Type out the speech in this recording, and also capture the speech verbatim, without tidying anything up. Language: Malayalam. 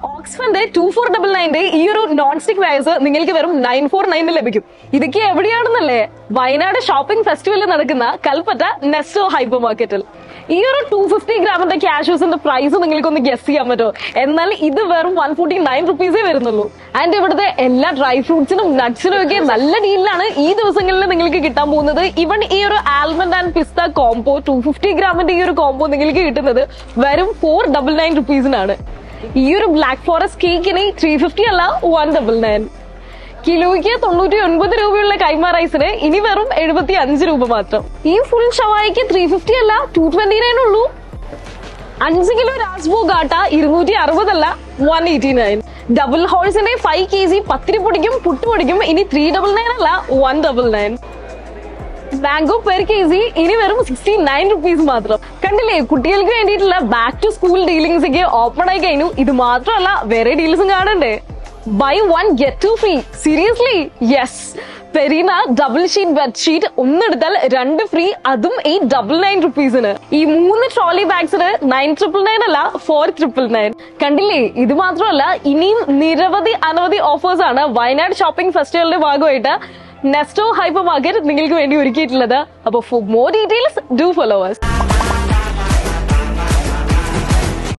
ഓക്സ്ഫന്റെ ടു ഫോർ ഡബിൾ നയന്റെ ഈ ഒരു നോൺ സ്റ്റിക് വയർസ് നിങ്ങൾക്ക് വെറും നയൻ ഫോർ നയനിൽ ലഭിക്കും. ഇതൊക്കെ എവിടെയാണെന്നല്ലേ? വയനാട് ഷോപ്പിംഗ് ഫെസ്റ്റിവലിൽ നടക്കുന്ന കൽപ്പറ്റ നെസ്റ്റോ ഹൈപ്പർ മാർക്കറ്റിൽ. ഈ ഒരു ടു ഫിഫ്റ്റി ഗ്രാമിന്റെ കാഷ്യൂസിന്റെ പ്രൈസ് നിങ്ങൾക്കൊന്ന് ഗസ് ചെയ്യാൻ പറ്റുമോ? എന്നാൽ ഇത് വെറും വൺ ഫോർട്ടി നയൻ റുപ്പീസേ വരുന്നുള്ളൂ. ആൻഡ് ഇവിടുത്തെ എല്ലാ ഡ്രൈ ഫ്രൂട്ട്സിനും നട്ട്സിനും ഒക്കെ നല്ല ഡീലാണ് ഈ ദിവസങ്ങളിൽ നിങ്ങൾക്ക് കിട്ടാൻ പോകുന്നത്. ഇവൺ ഈ ഒരു almond and pista combo two fifty ഗ്രാമിന്റെ ഈ ഒരു കോംബോ നിങ്ങൾക്ക് കിട്ടുന്നത് വെറും ഫോർ ഡബിൾ നയൻ റുപ്പീസിനാണ്. ഈ ഒരു ബ്ലാക്ക് ഫോറസ്റ്റ് കേക്കിന് ത്രീ ഫിഫ്റ്റി അല്ല വൺ ഡബിൾ നയൻ. കിലോയ്ക്ക് തൊണ്ണൂറ്റി ഒൻപത് രൂപയുള്ള കൈമ റൈസിന് ഇനി വെറും എഴുപത്തി അഞ്ച് രൂപ മാത്രം. ഈ ഫുൾ ഷവായിക്ക് ത്രീ ഫിഫ്റ്റി അല്ല ടു ട്വന്റി നയൻ ഉള്ളൂ. അഞ്ച് കിലോ രാജ്ഭോഗ് ആട്ട ഇരുന്നൂറ്റി അറുപതല്ല വൺ എയ്റ്റി നയൻ. ഡബിൾ ഹോൾസിന്റെ ഫൈവ് കെ ജി പത്തിരിപ്പൊടിക്കും പുട്ടുപൊടിക്കും ഇനി ത്രീ ഡബിൾ നയൻ അല്ല one double nine. Mango per K G ഇനി വെറും സിക്സ്റ്റി നയൻ റുപ്പീസ് മാത്രം. കണ്ടില്ലേ, കുട്ടികൾക്ക് വേണ്ടിയിട്ടുള്ള ബാക്ക് ടു സ്കൂൾ ഡീലിംഗ്സ് ഒക്കെ ഓപ്പൺ ആയി കഴിഞ്ഞു. ഇത് മാത്രമല്ല വേറെ ഡീൽസും കാണണ്ടേ? Buy one get two free. Seriously? Yes. പെരീന double sheet bedsheet ഒന്നെടുത്താൽ രണ്ട് ഫ്രീ, അതും ഈ ഡബിൾ നയൻ റുപ്പീസിന്. ഈ മൂന്ന് ട്രോളി ബാഗ്സിന് നയൻ ട്രിപ്പിൾ നയൻ അല്ല ഫോർ ട്രിപ്പിൾ നയൻ. കണ്ടില്ലേ, ഇത് മാത്രമല്ല ഇനിയും നിരവധി അനവധി ഓഫേഴ്സ് ആണ് വയനാട് ഷോപ്പിംഗ് ഫെസ്റ്റിവലിന്റെ ഭാഗമായിട്ട് നെസ്റ്റോ ഹൈപ്പർ മാർക്കറ്റ് നിങ്ങൾക്ക് വേണ്ടി ഒരുക്കിയിട്ടുള്ളത്. അപ്പൊ for more details do follow us.